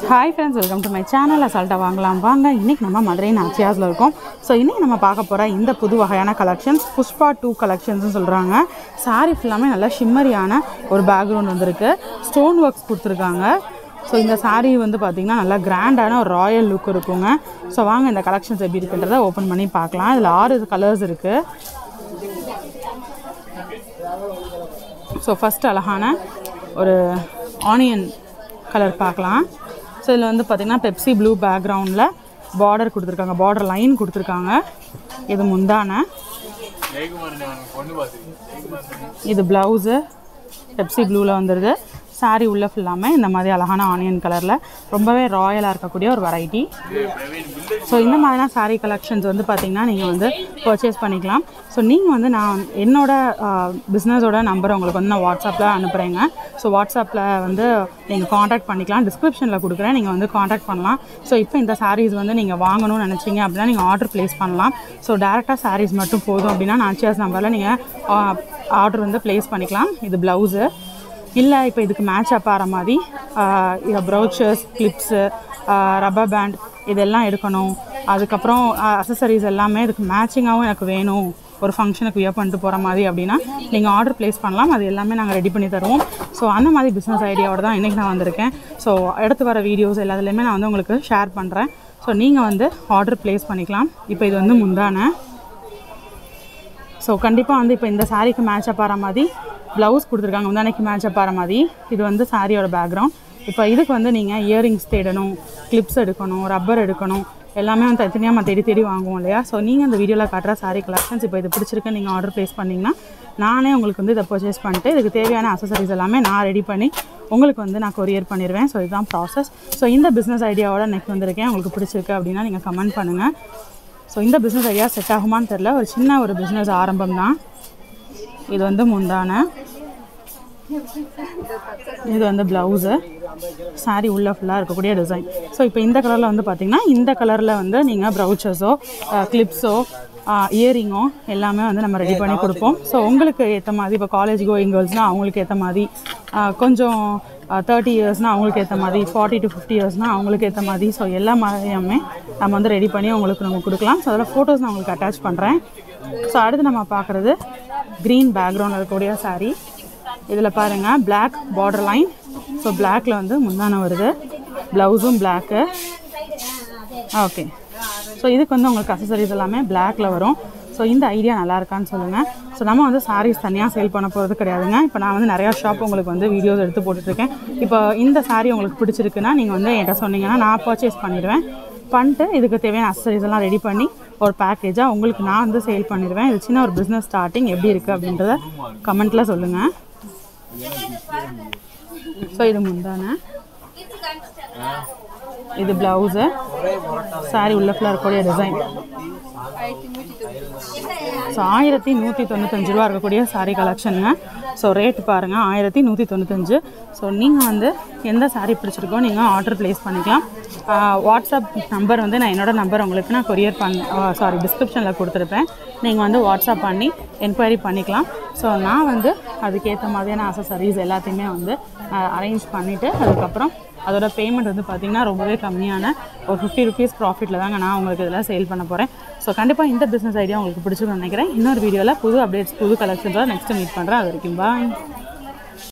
Hi friends, welcome to my channel. அசால்ட்டா வாங்கலாம் வாங்க. இன்னைக்கு நம்ம மதுரை நாச்சியாஸ்ல இருக்கோம். ஸோ இன்னைக்கு நம்ம பார்க்க போகிற இந்த புது வகையான கலெக்ஷன்ஸ் புஷ்பா 2 கலெக்ஷன்ஸ்னு சொல்கிறாங்க. சாரீ ஃபுல்லாமே நல்லா ஷிம்மரியான ஒரு பேக்ரவுண்ட் வந்திருக்கு. ஸ்டோன் ஒர்க்ஸ் கொடுத்துருக்காங்க. ஸோ இந்த சாரீ வந்து பார்த்திங்கன்னா நல்லா கிராண்டான ஒரு ராயல் லுக் இருக்குங்க. ஸோ வாங்க இந்த கலெக்ஷன்ஸ் எப்படி இருக்குன்றதை ஓப்பன் பண்ணி பார்க்கலாம். இதில் 6 கலர்ஸ் இருக்குது. ஸோ ஃபஸ்ட் அழகான ஒரு ஆனியன் கலர் பார்க்கலாம். ஸோ இதில் வந்து பார்த்திங்கன்னா பெப்சி ப்ளூ பேக்ரவுண்டில் பார்டர் கொடுத்துருக்காங்க, பார்டர் லைன் கொடுத்துருக்காங்க. இது முந்தான, இது ப்ளவுஸு பெப்சி ப்ளூவில் வந்துடுது. சாரீ உள்ள ஃபுல்லாமே இந்த மாதிரி அழகான ஆனியன் கலரில் ரொம்பவே ராயலாக இருக்கக்கூடிய ஒரு வெரைட்டி. ஸோ இந்த மாதிரியான சாரீ கலெக்ஷன்ஸ் வந்து பார்த்திங்கன்னா நீங்கள் வந்து பர்ச்சேஸ் பண்ணிக்கலாம். ஸோ நீங்கள் வந்து நான் என்னோடய பிஸ்னஸோட நம்பரை உங்களுக்கு வந்து நான் வாட்ஸ்அப்பில் அனுப்புகிறேங்க. ஸோ வாட்ஸ்அப்பில் வந்து நீங்கள் காண்டாக்ட் பண்ணிக்கலாம். டிஸ்கிரிப்ஷனில் கொடுக்குறேன், நீங்கள் வந்து காண்டாக்ட் பண்ணலாம். ஸோ இப்போ இந்த சாரீஸ் வந்து நீங்கள் வாங்கணும்னு நினச்சிங்க அப்படின்னா நீங்கள் ஆர்டர் ப்ளேஸ் பண்ணலாம். ஸோ டேரெக்டாக சாரீஸ் மட்டும் போதும் அப்படின்னா நாச்சியாஸ் நம்பரில் நீங்கள் ஆர்டர் வந்து ப்ளேஸ் பண்ணிக்கலாம். இது ப்ளவுஸு இல்லை இப்போ இதுக்கு மேட்ச் அப் ஆகிற மாதிரி இது ப்ரௌச்சர்ஸ், கிளிப்ஸு, ரப்பர் பேண்ட் இதெல்லாம் எடுக்கணும். அதுக்கப்புறம் அசசரிஸ் எல்லாமே இதுக்கு மேட்சிங்காகவும் எனக்கு வேணும், ஒரு ஃபங்க்ஷனுக்கு வியர் பண்ணிட்டு போகிற மாதிரி அப்படின்னா நீங்கள் ஆர்டர் ப்ளேஸ் பண்ணலாம். அது எல்லாமே நாங்கள் ரெடி பண்ணி தருவோம். ஸோ அந்த மாதிரி பிஸ்னஸ் ஐடியாவோட தான் இன்றைக்கி நான் வந்திருக்கேன். ஸோ அடுத்து வர வீடியோஸ் எல்லாத்துலேயுமே நான் வந்து உங்களுக்கு ஷேர் பண்ணுறேன். ஸோ நீங்கள் வந்து ஆர்டர் ப்ளேஸ் பண்ணிக்கலாம். இப்போ இது வந்து முந்தான. ஸோ கண்டிப்பாக வந்து இப்போ இந்த சாரீக்கு மேட்ச் அப் ஆகிற மாதிரி ப்ளவுஸ் கொடுத்துருக்காங்க, முந்தானைக்கு மேட்ச் அப் ஆகிற மாதிரி. இது வந்து சாரியோட பேக்ரவுண்ட். இப்போ இதுக்கு வந்து நீங்கள் இயரிங்ஸ் தேடணும், கிளிப்ஸ் எடுக்கணும், ரப்பர் எடுக்கணும், எல்லாமே வந்து தனித்தனியாக நம்ம தேடி வாங்குவோம் இல்லையா. ஸோ நீங்கள் இந்த வீடியோவில் காட்டுற சாரீ கலெக்ஷன்ஸ் இப்போ இது பிடிச்சிருக்கு நீங்கள் ஆர்டர் ப்ளேஸ் பண்ணிங்கன்னா நானே உங்களுக்கு வந்து இதை பர்ச்சேஸ் பண்ணிட்டு இதுக்கு தேவையான அசசரிஸ் எல்லாமே நான் ரெடி பண்ணி உங்களுக்கு வந்து நான் கொரியர் பண்ணிடுவேன். ஸோ இதுதான் ப்ராசஸ். ஸோ இந்த பிஸ்னஸ் ஐடியாவோட நெக்ஸ்ட் வந்திருக்கேன். உங்களுக்கு பிடிச்சிருக்கு அப்படின்னா நீங்கள் கமெண்ட் பண்ணுங்கள். ஸோ இந்த பிஸ்னஸ் ஐடியா செட் ஆகுமான்னு தெரில, ஒரு சின்ன ஒரு பிஸ்னஸ் ஆரம்பம் தான். இது வந்து முந்தான, இது வந்து ப்ளவுஸு, சாரீ உள்ளே ஃபுல்லாக இருக்கக்கூடிய டிசைன். ஸோ இப்போ இந்த கலரில் வந்து பார்த்திங்கன்னா இந்த கலரில் வந்து நீங்கள் ப்ரௌச்சர்ஸோ கிளிப்ஸோ இயரிங்கோ எல்லாமே வந்து நம்ம ரெடி பண்ணி கொடுப்போம். ஸோ உங்களுக்கு ஏற்ற மாதிரி இப்போ காலேஜ் கோயிங் கேர்ள்ஸ்னால் அவங்களுக்கு ஏற்ற மாதிரி, கொஞ்சம் 30 இயர்ஸ்னால் அவங்களுக்கு ஏற்ற மாதிரி, 40 to 50 இயர்ஸ்னால் அவங்களுக்கு ஏற்ற மாதிரி. ஸோ எல்லா மாதிரியுமே நம்ம வந்து ரெடி பண்ணி உங்களுக்கு நம்ம கொடுக்கலாம். ஸோ அதில் ஃபோட்டோஸ் நான் உங்களுக்கு அட்டாச் பண்ணுறேன். ஸோ அடுத்து நம்ம பார்க்குறது க்ரீன் பேக்ரவுண்ட் இருக்கக்கூடிய சாரீ. இதில் பாருங்கள் பிளாக் பார்டர் லைன். ஸோ பிளாக்கில் வந்து முந்தான வருது, ப்ளவுஸும் பிளாக்கு. ஓகே, ஸோ இதுக்கு வந்து உங்களுக்கு அசசரிஸ் எல்லாமே பிளாக்கில் வரும். ஸோ இந்த ஐடியா நல்லா இருக்கான்னு சொல்லுங்கள். ஸோ நம்ம வந்து சாரீஸ் தனியாக சேல் பண்ண போகிறது கிடையாதுங்க. இப்போ நான் வந்து நிறையா ஷாப் உங்களுக்கு வந்து வீடியோஸ் எடுத்து போட்டுட்ருக்கேன். இப்போ இந்த சாரீ உங்களுக்கு பிடிச்சிருக்குன்னா நீங்கள் வந்து என்கிட்ட சொன்னீங்கன்னா நான் பர்ச்சேஸ் பண்ணிடுவேன். பண்ணிட்டு இதுக்கு தேவையான அசசரிஸ் எல்லாம் ரெடி பண்ணி ஒரு பேக்கேஜாக உங்களுக்கு நான் வந்து சேல் பண்ணிடுவேன். இது சின்ன ஒரு பிஸ்னஸ் ஸ்டார்டிங் எப்படி இருக்குது அப்படின்றத கமெண்ட்டில் சொல்லுங்கள். ஸோ இது முந்தான, இது ப்ளவுஸு, சாரீ உள்ள ஃபுல்லாக இருக்கக்கூடிய டிசைன். ஸோ 1195 ரூபா இருக்கக்கூடிய சாரீ கலெக்ஷனுங்க. ஸோ ரேட்டு பாருங்கள் 1195. ஸோ நீங்கள் வந்து எந்த சாரீ பிடிச்சிருக்கோ நீங்கள் ஆர்டர் ப்ளேஸ் பண்ணிக்கலாம். வாட்ஸ்அப் நம்பர் வந்து நான் என்னோடய நம்பர் உங்களுக்கு நான் கொரியர் டிஸ்கிரிப்ஷனில் கொடுத்துருப்பேன். நீங்கள் வந்து வாட்ஸ்அப் பண்ணி என்கொயரி பண்ணிக்கலாம். ஸோ நான் வந்து அதுக்கேற்ற மாதிரியான அசசரிஸ் எல்லாத்தையுமே வந்து அரேஞ்ச் பண்ணிவிட்டு அதுக்கப்புறம் அதோட பேமெண்ட் வந்து பார்த்திங்கன்னா ரொம்பவே கம்மியான ஒரு 50 rupees ப்ராஃபிட்டில் தாங்க நான் உங்களுக்கு இதெல்லாம் சேல் பண்ண போகிறேன். ஸோ கண்டிப்பாக இந்த பிஸ்னஸ் ஐடியா உங்களுக்கு பிடிச்சிருக்குன்னு நினைக்கிறேன். இன்னொரு வீடியோவில் புது அப்டேட்ஸ், புது கலெக்ஷன்ஸோட நெக்ஸ்ட்டு மீட் பண்ணுறேன். அது வரைக்கும் பாய்.